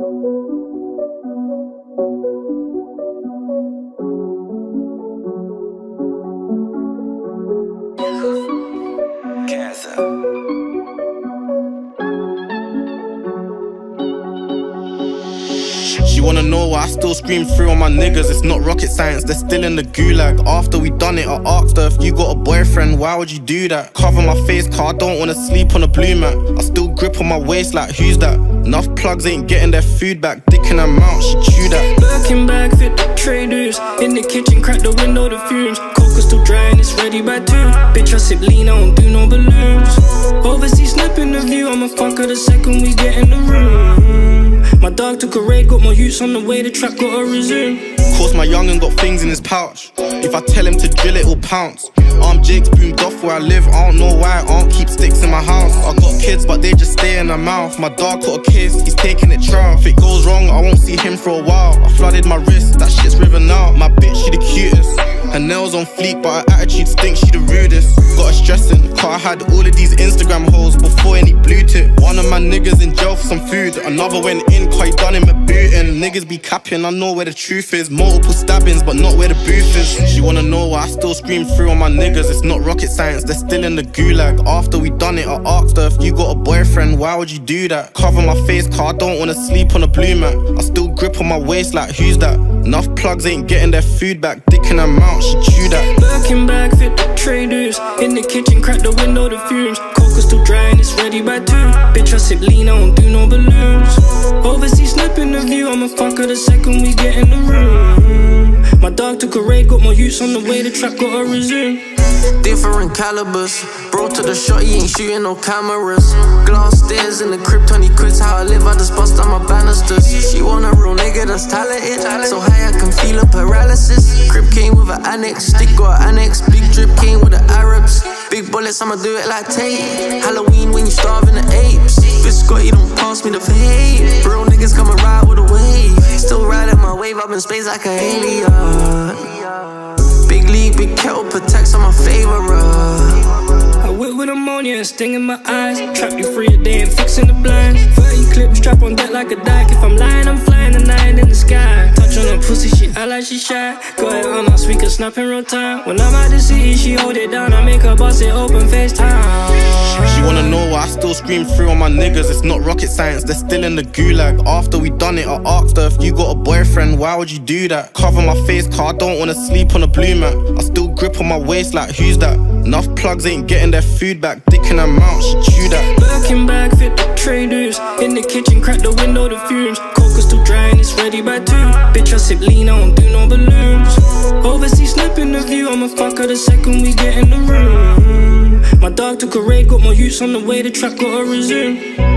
Kazza. She wanna know why I still scream through on my niggas. It's not rocket science, they're still in the gulag. After we done it, I asked her, if you got a boyfriend, why would you do that? Cover my face, car, I don't wanna sleep on a blue mat. I still grip on my waist like, who's that? Enough plugs ain't getting their food back. Dick in her mouth, she chew that. Birkin bag fit the trey, deuce. In the kitchen, crack the window, the fumes. Coke still drying, it's ready by 2. Bitch, I sip lean, I don't do no balloons. Overseas snapping the view, I'ma fuck her the second we get in the room. My dog took a raid, got my yutes on the way, the trap gotta resume. Course my youngin' got things in his pouch. If I tell him to drill it, he'll pounce. Arm Jake's boomed off where I live, I don't know why I don't keep sticks in my house. I got kids but they just stay in their mouth. My dog got a case, he's taking it trial. If it goes wrong, I won't see him for a while. I flooded my wrist, that shit's river now. My bitch, she the cutest. Her nails on fleek, but her attitude stinks, she the rudest. Got her stressing, cause I had all of these Instagram hoes before any blue tip. One of my niggas in jail for some food, another went in cause he done him a booting. Niggas be capping, I know where the truth is. Multiple stabbings, but not where the booth is. She wanna know why I still scream through on my niggas. It's not rocket science, they're still in the gulag. After we done it, I asked her, if you got a boyfriend, why would you do that? Cover my face, car, I don't wanna sleep on a blue mat. I still grip on my waist like, who's that? Enough plugs ain't getting their food back. Dick in her mouth, she chew that. Birkin bag fit the trey, deuce. In the kitchen, crack the window, the fumes. Coke still drying, it's ready by 2. Bitch, I sip lean, I don't do no balloons. Overseas snapping the view, I'ma fuck her the second we get in the room. My dog took a raid, got my yutes on the way, the trap gotta resume. Different calibers, bro to the shot, he ain't shooting no cameras. Glass stairs in the crib, 20 quids, how I live, I just bust on my banisters. She want a real nigga that's talented, so high I can feel a paralysis. Crib came with an annex, stick got an annex. Big drip came with the Arabs. Big bullets, I'ma do it like Tate. Halloween when you starving the apes. Bitch Scotty, don't pass me the vape. Real niggas coming ride with a wave. Still riding my wave up in space like an alien. Big league, big kettle, protects on my favorite. I whip with ammonia and sting in my eyes. Trap you free a day and fixing the blinds. 30 clips, strap on deck like a dyke. If I'm lying, I'm flying the night in the sky. Touch on her pussy, she act like she shy. Go ahead on our speaker, snap in real time. When I'm out the city, she hold it down. I make her bust it open, FaceTime. She wanna know why I still scream through on my niggas. It's not rocket science, they're still in the gulag. After we done it, I asked her, if you got a boyfriend, why would you do that? Cover my face, car, I don't wanna sleep on a blue mat. I still grip on my waist like, who's that? Enough plugs ain't getting their food back. Dick in her mouth, she chew that. Birkin bag fit the trey, deuce. In the kitchen, crack the window, the fumes. Coke still drying, it's ready by 2. Bitch, I sip lean, I don't do no balloons. Overseas snapping the view, I'ma fuck her the second we get in the room. My dog took a raid, got my yutes on the way, the trap gotta resume.